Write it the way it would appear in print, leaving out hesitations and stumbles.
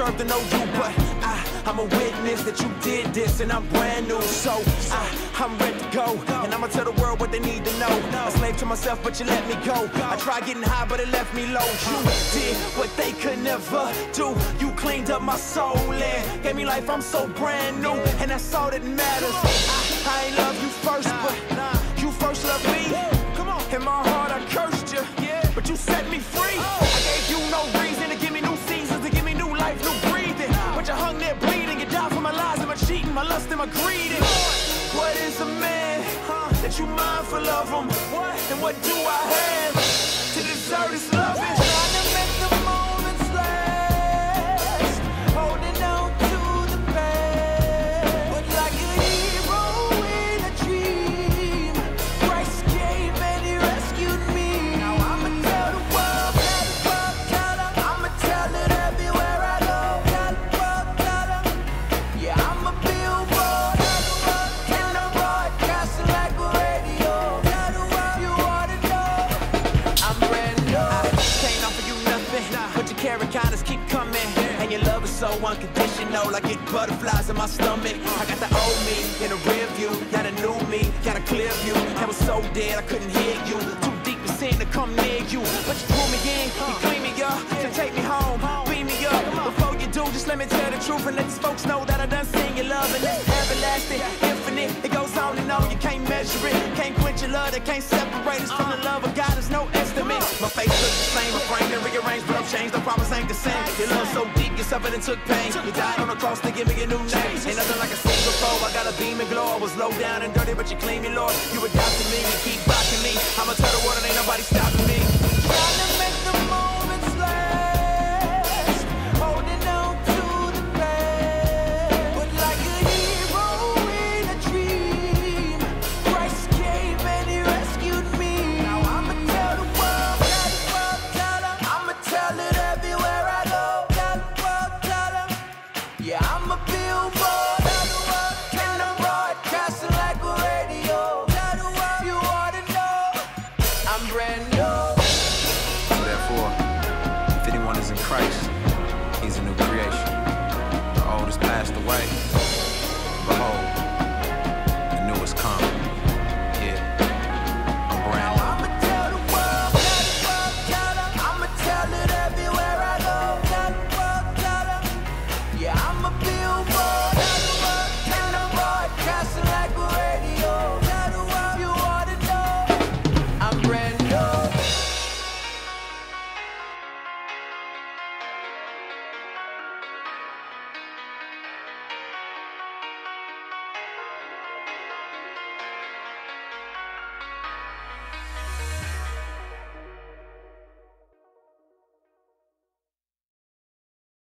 deserve to know you, but I'm a witness that you did this, and I'm brand new, so I'm ready to go, and I'ma tell the world what they need to know. A slave to myself, but you let me go. I tried getting high, but it left me low. You did what they could never do. You cleaned up my soul and gave me life. I'm so brand new, and that's all that matters. I ain't love you first, but you first loved me. In my heart, I cursed you, but you set me free. I gave you no reason to give me new seasons, to give me new life, new breathing. But you hung there bleeding. You died for my lies and my cheating, my lust and my greed. What is a man that you mindful of him? And what do I have to deserve this love? Trying to make the moments last, holding on to the past. But like a hero in a dream, Christ came and he rescued me. Now I'ma tell the world that it's world color. I'ma tell it everywhere I go. Color. Yeah, I'm a billboard in the broadcasting like a radio. Tell the world you ought to know. I'm brand new. I can't offer you nothing, but your carrot kindness keep coming. And your love is so unconditional, I get butterflies in my stomach. I got the old me in the rear view, got a new me, got a clear view. I was so dead I couldn't hear you, too deep in sin to come near you. But you pull me in, you clean me up, to take me home, beam me up. Before you do, just let me tell the truth and let these folks know that I done seen your love. And it's everlasting, infinite, it goes on and on. You can't measure it, can't quench your love, that can't separate us from the love of God. There's no estimate. My face looks the same, my frame been rearranged, but I'm changed. The promise ain't the same. Your love so deep, you suffered and took pain. You died on the cross to give me a new name. Ain't nothing like a single foe. I got a beam and glow. I was low down and dirty, but you clean me, Lord. You adopted me, you keep rocking me. I'ma tell the world, and ain't nobody stopping me.